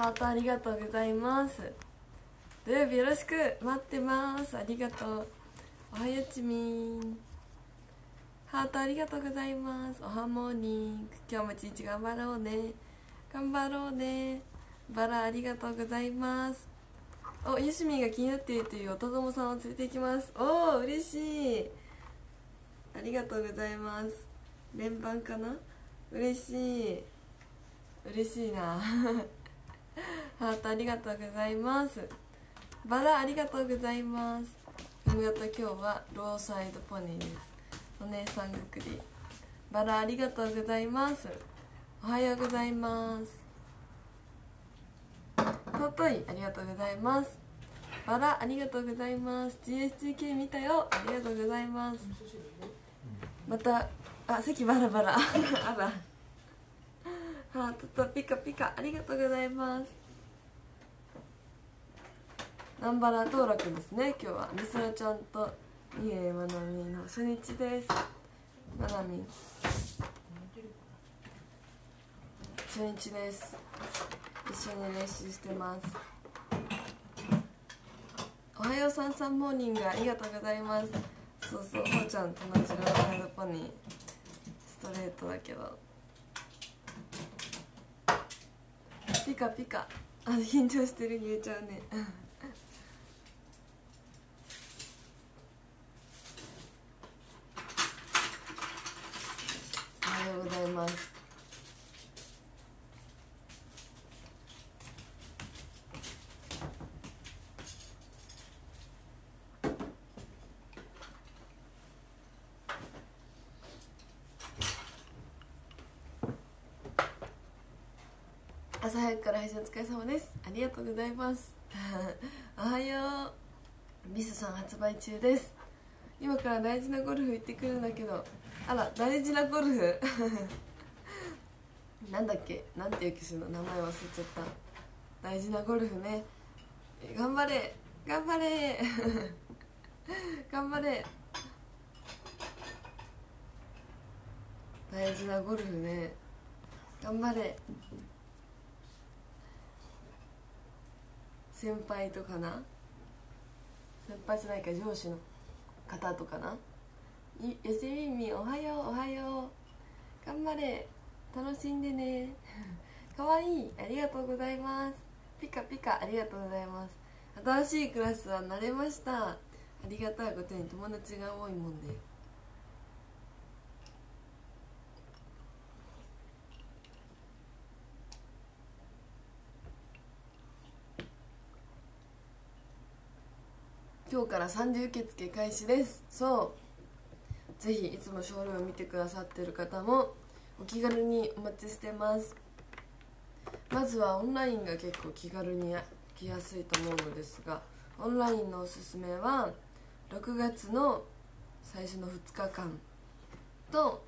ハートありがとうございます。土曜日よろしく待ってます。ありがとう。おはよちみん、ハートありがとうございます。おはモーニング、今日も一日頑張ろうね。頑張ろうね。バラありがとうございます。お、よしみが気になっているというおとどもさんを連れて行きます。おー、嬉しい。ありがとうございます。連番かな。嬉しい、嬉しいなハートありがとうございます。バラありがとうございます。髪型今日はローサイドポニーです。お姉さんぐくり。バラありがとうございます。おはようございます。尊いありがとうございます。バラありがとうございます。 GS2K 見たよ、ありがとうございます。また席バラバラあら、ハートとピカピカありがとうございます。南原登録ですね。今日はみそらちゃんと三重まなみの初日です。まなみ初日です。一緒に練習してます。おはようさんさんモーニングありがとうございます。そうそう、ほうちゃんと同じローサイドポニー、ストレートだけどピカピカ。緊張してる、言えちゃうねおはようございます。朝早くから配信お疲れ様です。ありがとうございますおはよう。ビスさん発売中です。今から大事なゴルフ行ってくるんだけど。あら、大事なゴルフなんだっけ、なんていう機種の名前忘れちゃった。大事なゴルフね。頑張れ頑張れ頑張れ。大事なゴルフね、頑張れ。先輩とかな、先輩じゃないか、上司の方とかな。よしみみおはよう、おはよう、頑張れ、楽しんでねかわいい、ありがとうございます。ピカピカありがとうございます。新しいクラスは慣れました。ありがたいことに友達が多いもんで。今日から30受付開始です。そう、ぜひいつもショールーム見てくださってる方もお気軽にお待ちしてます。まずはオンラインが結構気軽に来やすいと思うのですが、オンラインのおすすめは6月の最初の2日間と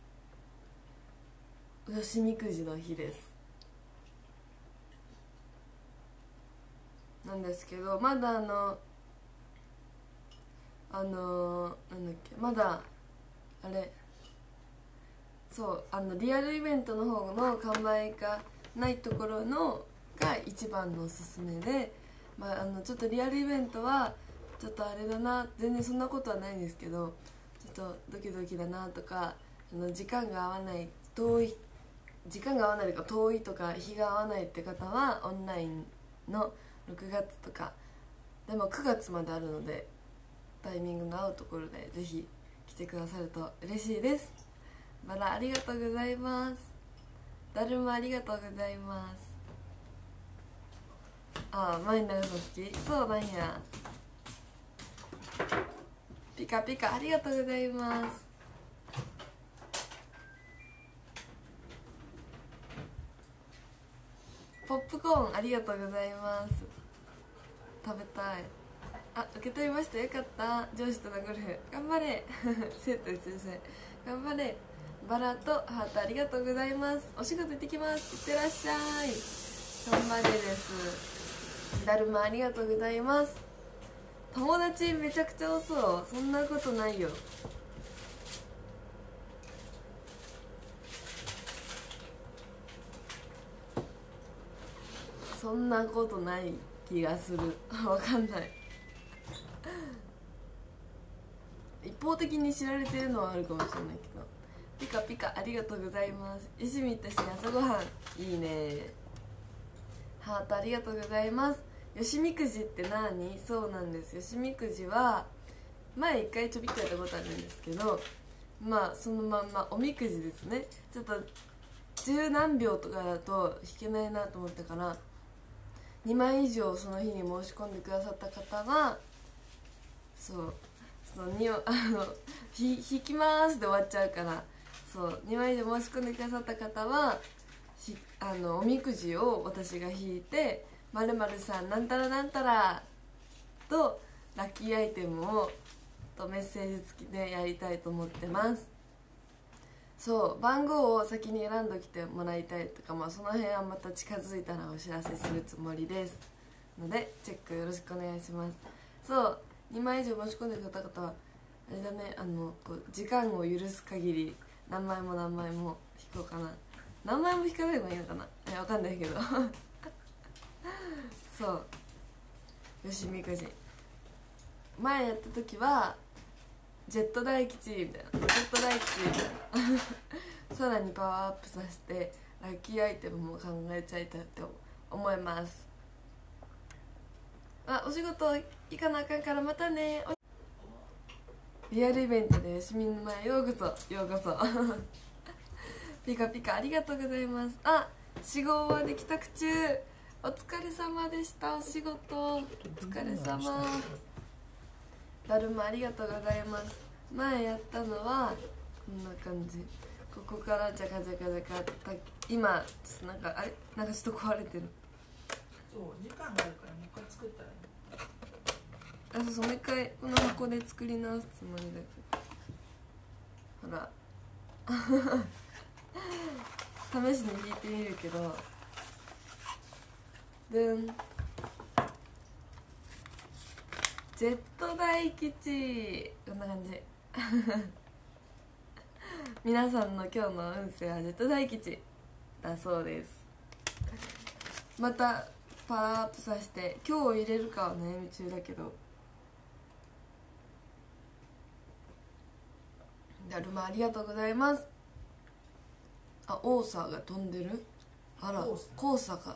吉みくじの日です。なんですけど、まだなんだっけ、まだあれ、そう、リアルイベントの方の完売がないところのが一番のおすすめで、ちょっとリアルイベントはちょっとあれだな、全然そんなことはないんですけど、ちょっとドキドキだなとか、時間が合わない、時間が合わないとか遠いとか日が合わないって方はオンラインの6月とかでも9月まであるので、タイミングの合うところでぜひ来てくださると嬉しいです。バラありがとうございます。だるまありがとうございます。前に長さ好き、そうなんや。ピカピカありがとうございます。ポップコーンありがとうございます。食べたい。受け取りました、よかった。上司とのゴルフ頑張れ生徒です先生、頑張れ。バラとハートありがとうございます。お仕事行ってきます。いってらっしゃい。頑張れです。だるまありがとうございます。友達めちゃくちゃ多そう。そんなことないよ。 そんなことない気がするわかんない。一方的に知られてるのはあるかもしれないけど。ピカピカありがとうございます。よしみとし朝ごはんいいね。ハートありがとうございます。よしみくじって何？そうなんです。よしみくじは前一回ちょびっとやったことあるんですけど、まあそのまんまおみくじですね。ちょっと十何秒とかだと引けないなと思ったから、2枚以上その日に申し込んでくださった方はその引きますで終わっちゃうから、そう2枚以上申し込んでくださった方はおみくじを私が引いて〇〇さんなんたらなんたらとラッキーアイテムをとメッセージ付きでやりたいと思ってます。そう番号を先に選んどきてもらいたいとか、まあ、その辺はまた近づいたらお知らせするつもりですのでチェックよろしくお願いします。そう2枚以上申し込んでくれた方はあれだね、こう時間を許す限り何枚も何枚も引こうかな。何枚も引かない方がいいのかな、分かんないけどそうよしみくじ前やった時はジェット大吉みたいな、ロケット大吉みたいなさらにパワーアップさせてラッキーアイテムも考えちゃいたいと思います。お仕事行かなあかんからまたね。リアルイベントでよしみの前ようこそようこそピカピカありがとうございます。4号はで帰宅中、お疲れ様でした。お仕事お疲れ様。だるまありがとうございます。前やったのはこんな感じ。ここからジャカジャカジャカ今なんかあれなんかちょっと壊れてる。 そう時間があるからもう一回作ったらいい。 そうもう一回この箱で作り直すつもりだけど、ほら試しに弾いてみるけど、でんジェット大吉、こんな感じ皆さんの今日の運勢はジェット大吉だそうです。またパワーアップさせて今日入れるかは悩み中だけど、だるまありがとうございます。オーサーが飛んでる。あら黄砂か。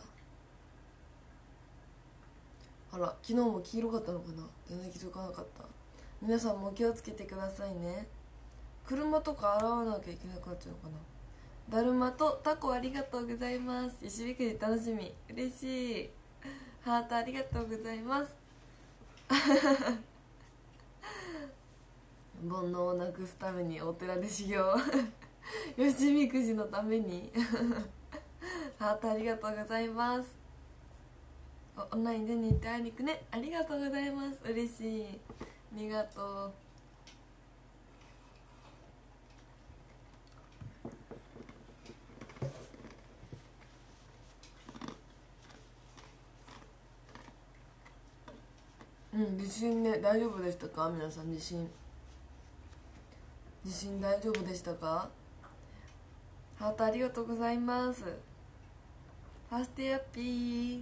あら昨日も黄色かったのかな、全然気づかなかった。皆さんも気をつけてくださいね。車とか洗わなきゃいけなくなっちゃうのかな。だるまとタコありがとうございます。よしびくじ楽しみ、嬉しい。ハートありがとうございます煩悩をなくすためにお寺で修行よしみくじのためにハートありがとうございます。オンラインで日程会いに行くね、ありがとうございます。嬉しい、ありがとう。地震ね、大丈夫でしたか皆さん。地震大丈夫でしたか。ハートありがとうございます。ファーストヤッピー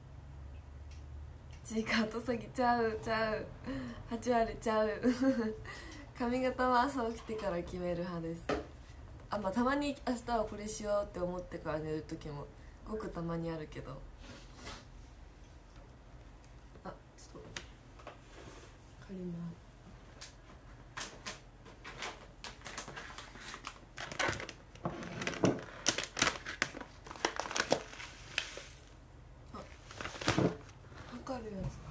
チーカーとさぎちゃう8割ちゃう髪型は朝起きてから決める派です。まあたまに明日はこれしようって思ってから寝る時もごくたまにあるけど、ちょっと借ります。測るやつ貸して。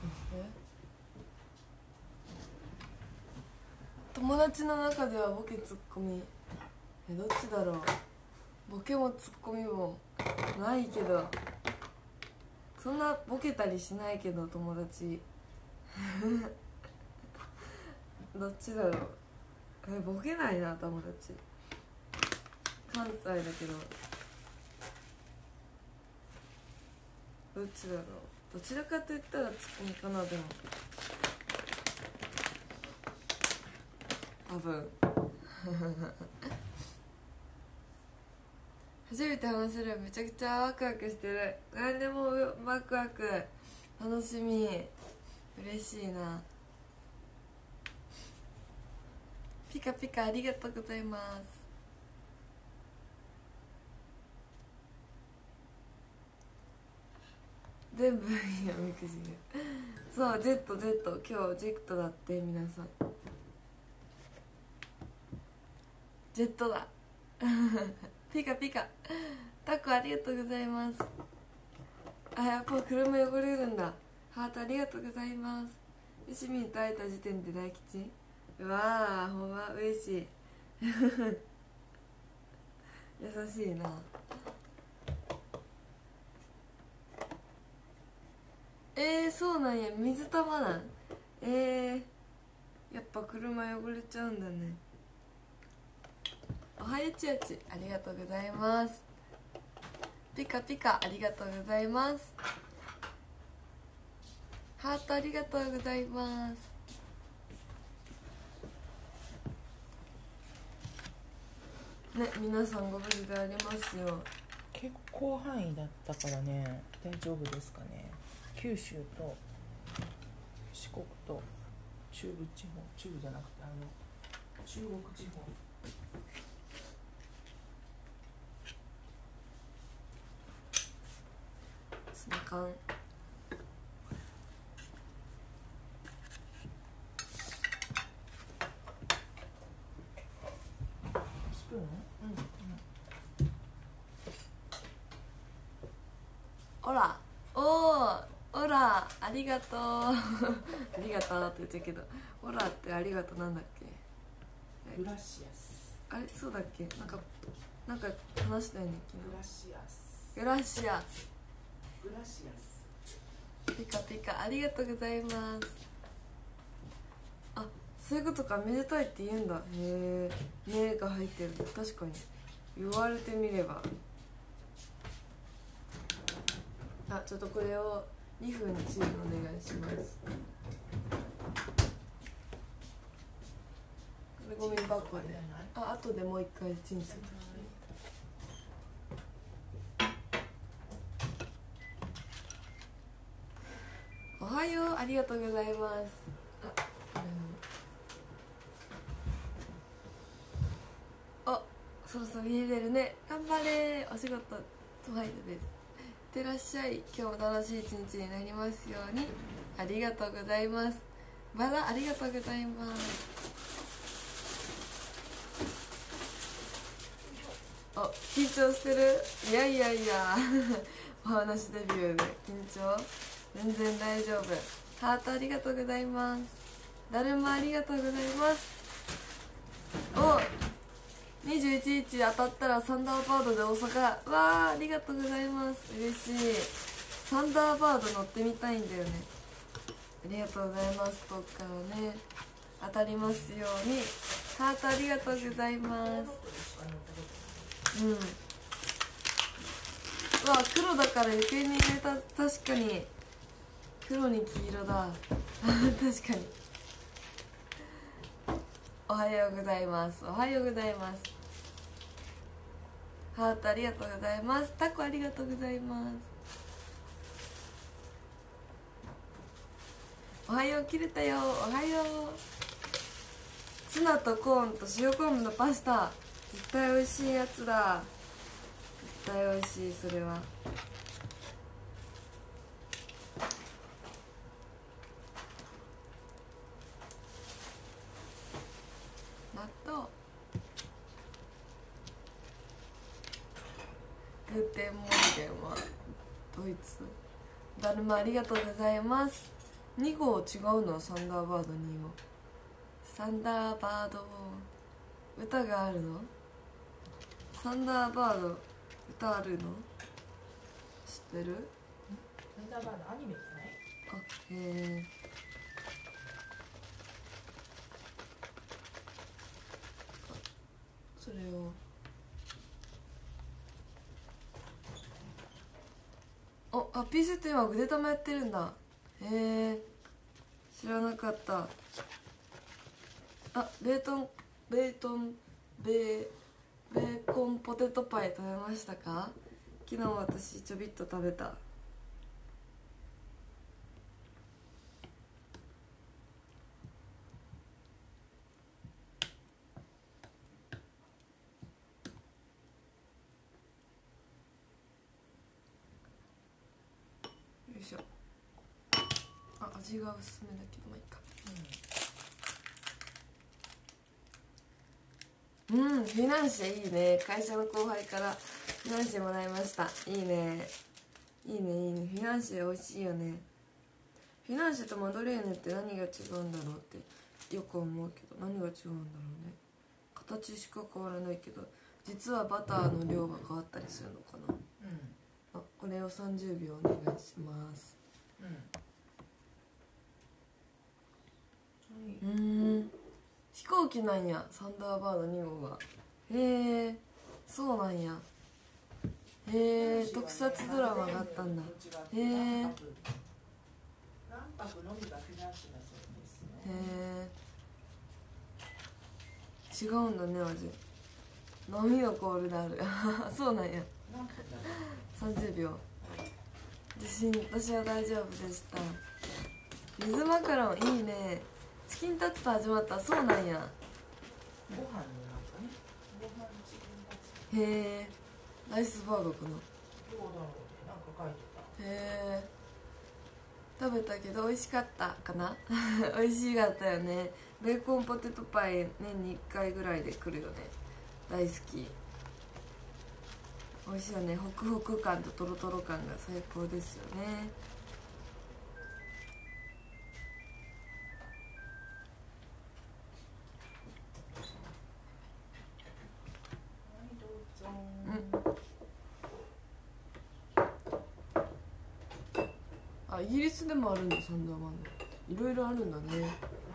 友達の中ではボケツッコミどっちだろう。ボケもツッコミもないけど、そんなボケたりしないけど友達どっちだろう。ボケないな友達。関西だけどどっちだろう。どちらかと言ったらツッコミかな。でも多分初めて話せる。めちゃくちゃワクワクしてる。何でもワクワク、楽しみ、嬉しいな。ピカピカありがとうございます。全部いやみくじがそう Z 今日ジェクトだって皆さん。ジェットだピカピカタコありがとうございます。あ、やっぱ車汚れるんだ。ハートありがとうございます。よしみんと会えた時点で大吉。うわーほんま嬉しい優しいな。そうなんや。水玉なん。やっぱ車汚れちゃうんだね。おはよちあちありがとうございます。ピカピカありがとうございます。ハートありがとうございます。ね、皆さんご無事でありますよ。 結構広範囲だったからね、大丈夫ですかね。九州と四国と中部地方、中部じゃなくて中国地方。 ツナ缶スプーン？ オラオラありがとうありがとうって言っちゃうけど、オラってありがとうなんだっけ。 グラシアス。 あれそうだっけ。なんか話したよね昨日。 グラシアス。 グラシアス。 グラシアス。 ピカピカありがとうございます。あ、そういうことか。めでたいって言うんだ。へえ、目が入ってる。確かに言われてみれば。あ、ちょっとこれを2分チンお願いします。これゴミ箱で、あとでもう一回チンする。おはようありがとうございます。あ、そろそろ家出るね。頑張れ。お仕事トワイトです。いってらっしゃい。今日も楽しい一日になりますように。ありがとうございます。バラありがとうございます。あ、緊張してる。いやお話デビューで緊張全然大丈夫。ハートありがとうございます。だるまありがとうございます。お、21日当たったらサンダーバードで大阪。わー、ありがとうございます。嬉しい。サンダーバード乗ってみたいんだよね。ありがとうございます。遠くからね当たりますように。ハートありがとうございます。うわ、黒だから余計に入れた。確かに黒に黄色だ確かに。おはようございます。おはようございます。ハートありがとうございます。タコありがとうございます。おはよう、切れたよ。おはよう。ツナとコーンと塩昆布のパスタ、絶対美味しいやつだ。絶対美味しい。それは納豆。グーテンモーゲンはドイツ。だるまありがとうございます。2号違うの。サンダーバード2号。サンダーバード歌があるの。サンダーバード歌あるの知ってる。 サンダーバードアニメじゃない？ あ、へえ。それをあ、ピースって今ぐでたまやってるんだ。へえ、知らなかった。あ、ベーベーコンポテトパイ食べましたか？昨日私ちょびっと食べた。よいしょ。あ、味が薄めだけどまあいいか。フィナンシェいいね。会社の後輩からフィナンシェもらいました。いいねいいねいいね。フィナンシェ美味しいよね。フィナンシェとマドレーヌって何が違うんだろうってよく思うけど、何が違うんだろうね。形しか変わらないけど、実はバターの量が変わったりするのかな。あ、これを30秒お願いします。飛行機なんや、サンダーバード2号が。へえ、そうなんや。へえ、特撮ドラマがあったんだ。へえ。へえ。違うんだね、味。飲みのコールである。そうなんや。30秒。私は大丈夫でした。水マカロンいいね。チキンタツタ始まった。そうなんや。 ご飯のなんかね、ご飯のチキンタツタ。 へえ。ライスバーガーかな。 どうだろうね、なんか書いてた。 へえ。食べたけど美味しかったかな。美味しかったよね。ベーコンポテトパイ年に1回ぐらいで来るよね。大好き。美味しいよね。ホクホク感とトロトロ感が最高ですよね。あ、イギリスでもあるんだ、サンダーバード。いろいろあるんだね。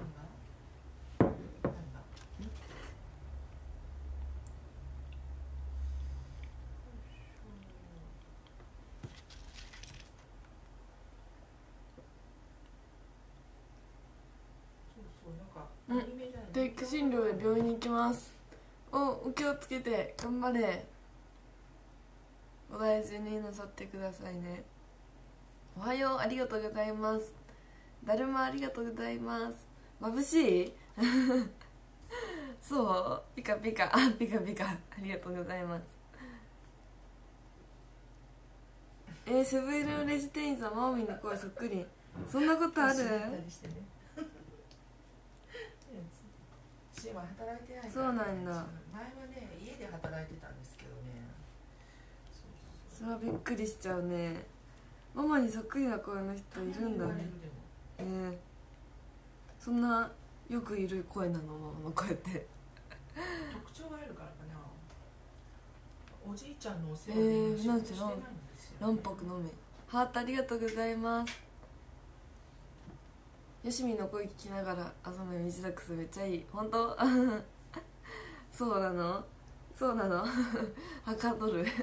定期診療で病院に行きます。お気をつけて頑張れ。お大事になさってくださいね。おはよう、ありがとうございます。だるまありがとうございます。眩しいそうピカピカ、あ、ピカピカ、ありがとうございます。セブンイレブンレジ店員さん、マオミンの声そっくり。そんなことある？そうなんだ。前はね、家で働いてたんですけどね。 それはびっくりしちゃうね。ママにそっくりな声の人いるんだね。そんなよくいる声なの、ママの声って。 特徴があるからかな。おじいちゃんのお世話でしてないんですよ。 卵白のみ。ハートありがとうございます。よしみの声聞きながら朝の身支度めっちゃいい。本当？そうなの？そうなの？はかどる。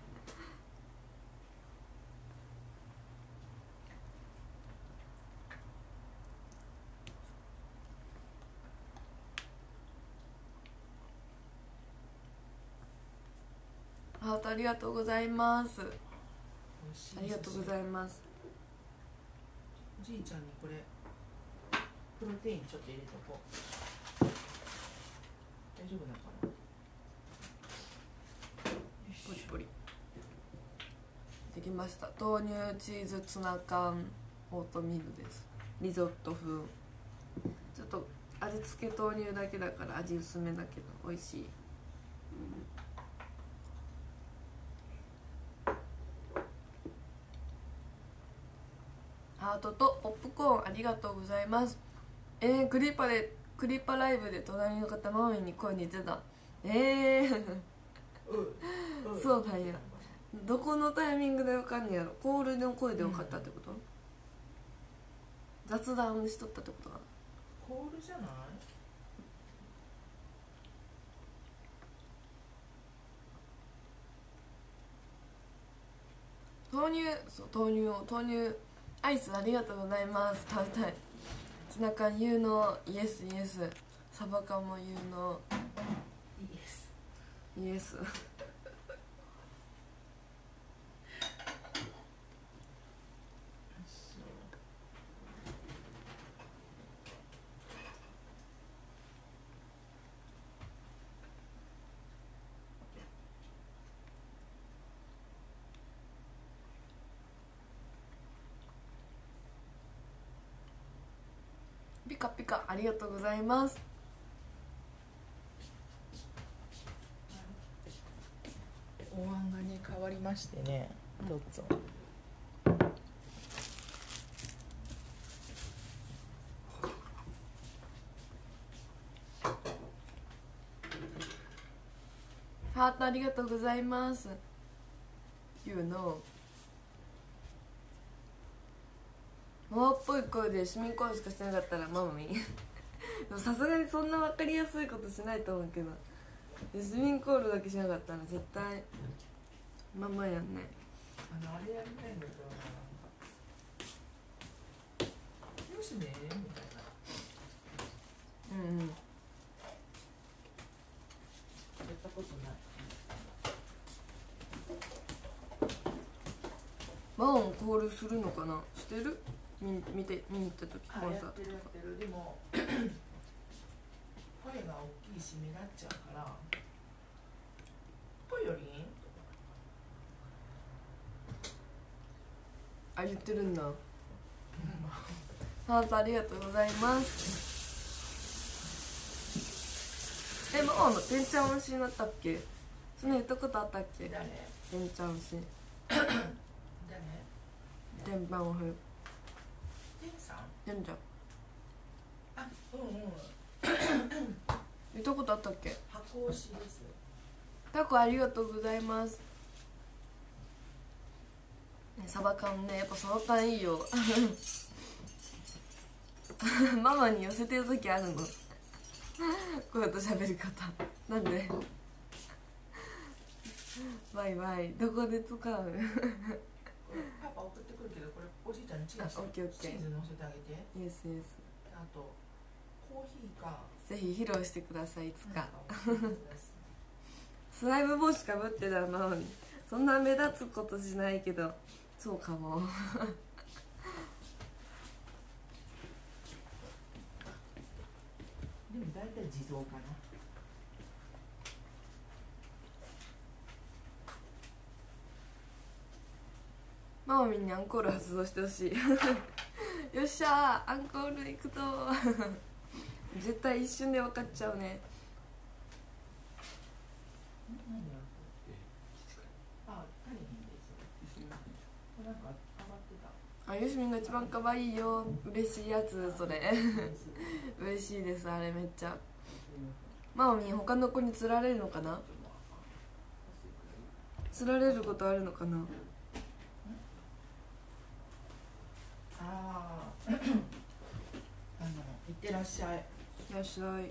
ハートありがとうございます。ありがとうございます。 おじいちゃんにこれプロテインちょっと入れとこう。大丈夫だかな。 ポリポリできました。豆乳チーズツナ缶オートミールです。リゾット風。ちょっと味付け豆乳だけだから味薄めだけど美味しい。ハートとポップコーンありがとうございます。クリパライブで隣の方マミに声似てた。そうなんや。どこのタイミングで分かんねやろ。コールの声で分かったってこと？雑談しとったってことかな。 コールじゃない？ 豆乳アイスありがとうございます。食べたい。ツナ缶有能、イエスイエス。サバ缶も有能。 イエス。 イエスピカピカありがとうございます。 お椀がね変わりましてね、どうぞ。 ハートありがとうございます。You know ママっぽい声で市民コールしかしてなかったらママミでもさすがにそんな分かりやすいことしないと思うけど、市民コールだけしなかったら絶対ママやんね。 あれやりたいんだけどな、よしねみたいな。 うんうん。 やったことない。 ママもコールするのかな、してる？見に行った時コンサートとか。 やってるでも声が大きいし目立っちゃうからぽよりんあ、言ってるんだ。ハートありがとうございます。ママのてんちゃん推しになったっけ？そんな言ったことあったっけ？ 誰？ てんちゃん推し誰？ てんぱん推してんさん？ てんちゃんあ、うんうん言ったことあったっけ？ 箱推しです。 タコありがとうございます。サバ缶ね、やっぱサバ缶いいよママに寄せてる時あるの声と喋り方なんでバイバイ、どこで使うパパ送ってくるけど、これおじいちゃんにチーズオッケーオッケー、 乗せてあげて。 イエスイエス。 あとコーヒーかぜひ披露してください、いつかスライム帽子かぶってたらママにそんな目立つことしないけど、そうかもでも大体地蔵かな。 ママみんにアンコール発動してほしいよっしゃー、アンコール行くぞ絶対一瞬で分かっちゃうね。 何やあ、何です。なんか上がってた。 あ、よしみんが一番可愛いよ、嬉しいやつそれ嬉しいです、あれめっちゃ。ママみん他の子に釣られるのかな、釣られることあるのかな。 ああいってらっしゃい。 いらっしゃい。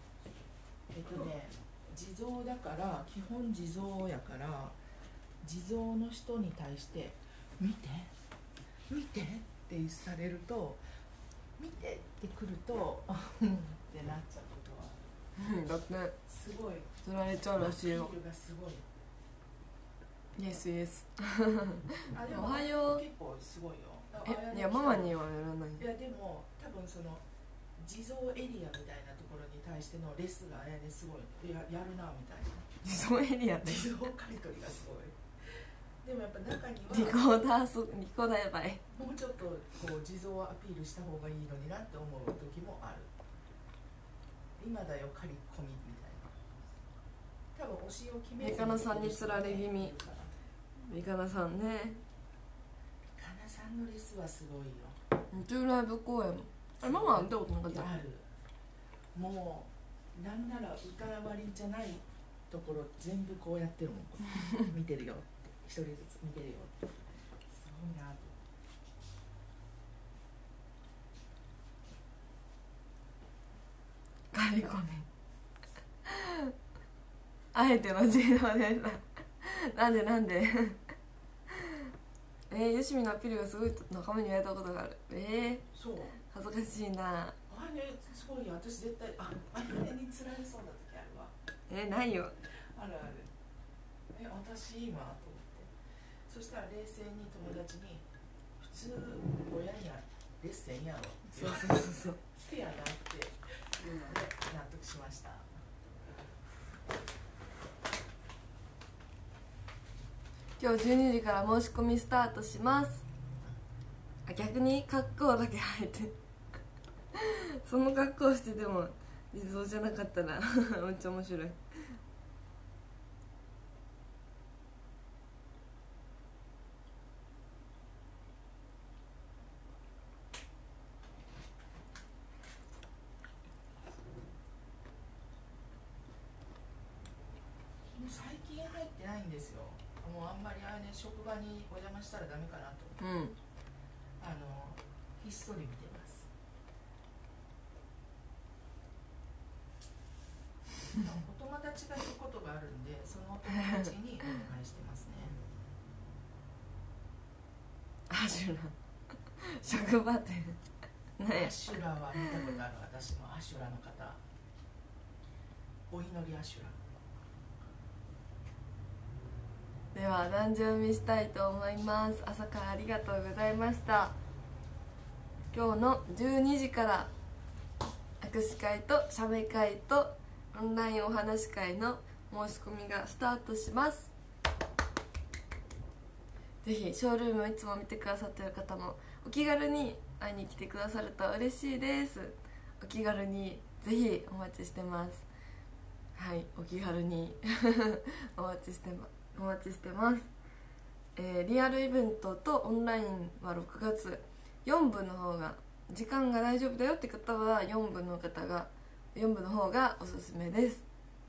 地蔵だから基本地蔵やから、地蔵の人に対して見て見てってされると、見てってくるとってなっちゃうことはだってすごい釣られちゃうらしいよ。 アピールがすごい。 イエスイエスあでもおはよう。 結構すごいよ。 いやママにはやらない。 いやでも多分その地蔵エリアみたいなところに対してのレスがねすごい やるなみたいな。 地蔵エリアね。 地蔵刈り取りがすごい。でもやっぱ中にはリコーダーリコーダーやばい。 もうちょっとこう地蔵アピールした方がいいのになって思う時もある。今だよ刈り込みみたいな。多分推しを決めメカナさんにつられ気味。メカナさんね。 カナさんのレスはすごいよ。 10ライブ公演。あれママは見たことなかった？ ある。もうなんなら歌割りじゃないところ全部こうやってるもん見てるよって一人ずつ見てるよってすごいなと。 刈り込みあえての自動でなんでよしみのアピールがすごいと仲間に言われたことがある。 そう恥ずかしいな。 あれすごいよ。私絶対あれに釣られそうな時あるわ。 ないよ。 あるある。私今と思って、そしたら冷静に友達に普通親にはレッスンやろってそうそうそうそう。 せやなっていうので納得しました。 今日12時から申し込みスタートします。あ、逆に格好だけ履いてその格好してても地蔵じゃなかったらめっちゃ面白い。 最近入ってないんですよ。もうあんまり職場にお邪魔したらダメかなと思って、ひっそり見てます。お友達がいることがあるんで、そのお友達にお願いしてますね。 アシュラ職場でアシュラは見たことある。私もアシュラの方、お祈りアシュラ。 では壇上見したいと思います。朝からありがとうございました。今日の12時から握手会と写メ会とオンラインお話し会の申し込みがスタートします。ぜひショールームをいつも見てくださっている方もお気軽に会いに来てくださると嬉しいです。お気軽にぜひお待ちしてます。はい、お気軽にお待ちしてます。リアルイベントとオンラインは6月4部の方が時間が大丈夫だよって方は4部の方がおすすめです。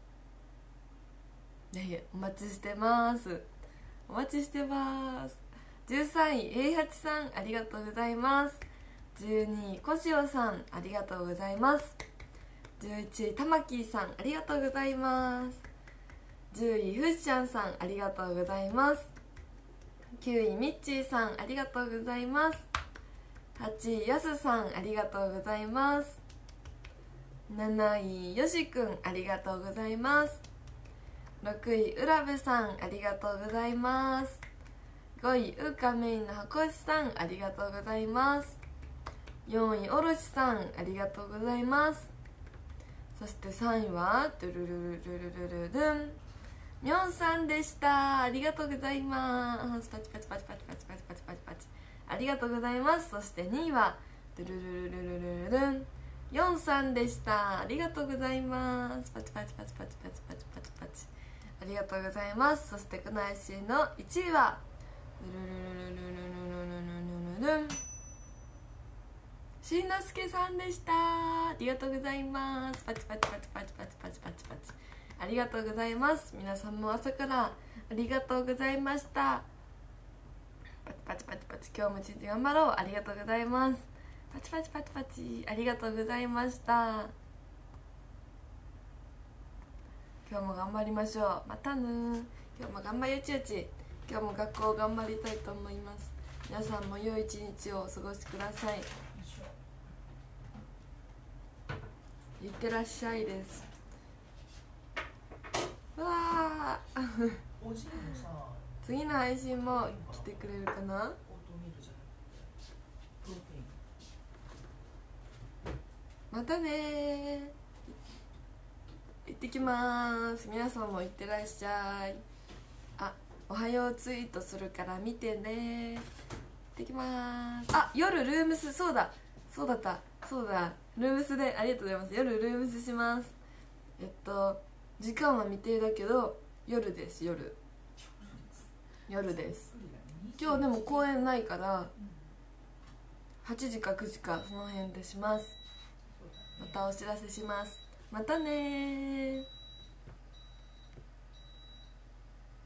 ぜひお待ちしてます。お待ちしてます。13位平八さんありがとうございます。12位こしおさんありがとうございます。11位たまきーさんありがとうございます。10位ふっしゃんさんありがとうございます。9位みっちーさんありがとうございます。8位やすさんありがとうございます。7位よしくんありがとうございます。6位うらぶさんありがとうございます。5位うかめいのはこしさんありがとうございます。4位おろしさんありがとうございます。そして3位はドゥルルルルルルルルンみょんさんでした。ありがとうございます。パチパチパチパチパチパチパチパチパチありがとうございます。そして2位はドゥルルルルルルルルンヨンさんでした。ありがとうございます。パチパチパチパチパチパチパチパチありがとうございます。そしてこの配信の1位はドゥルルルルルルルルルルルルンしんのすけさんでした。ありがとうございます。パチパチパチパチパチパチパチパチありがとうございます。皆さんも朝からありがとうございました。パチパチパチパチ今日も一日頑張ろう。ありがとうございます。パチパチパチパチありがとうございました。今日も頑張りましょう。またね。今日も頑張りよちよち。今日も学校頑張りたいと思います。皆さんも良い一日をお過ごしください。いってらっしゃいです。うわーおじいもさ、 次の配信も来てくれるかな。 オートミールじゃなくてプロテイン。 またねー。行ってきまーす。皆さんも行ってらっしゃい。あ、おはようツイートするから見てね。行ってきまーす。あ、夜ルームス、そうだそうだルームスでありがとうございます。夜ルームスします。時間は未定だけど夜です。夜です。今日でも公演ないから8時か9時かその辺でします。またお知らせします。またねー。